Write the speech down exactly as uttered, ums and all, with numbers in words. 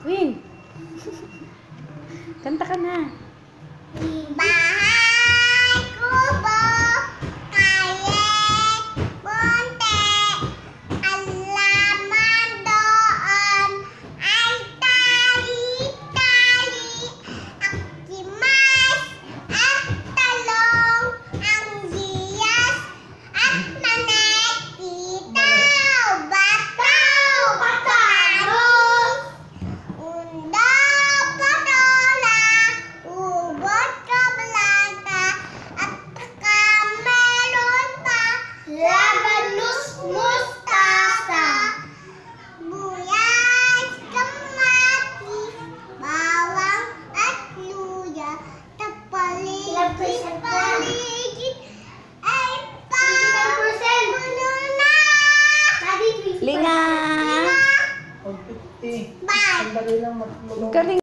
Queen! Kanta ka na. Bahay kubo, kayek, bunte, alaman doon ay tali-tali, akimas at talong, ang siyas at manet, titaw, bataw, patarong, undo, patola, ubot, kablata, at saka meron pa labanus, mustasa, buyas, kamatis, bawang at luya, tapaligid-paligid ay papuno na. Linga! Bye! Galing.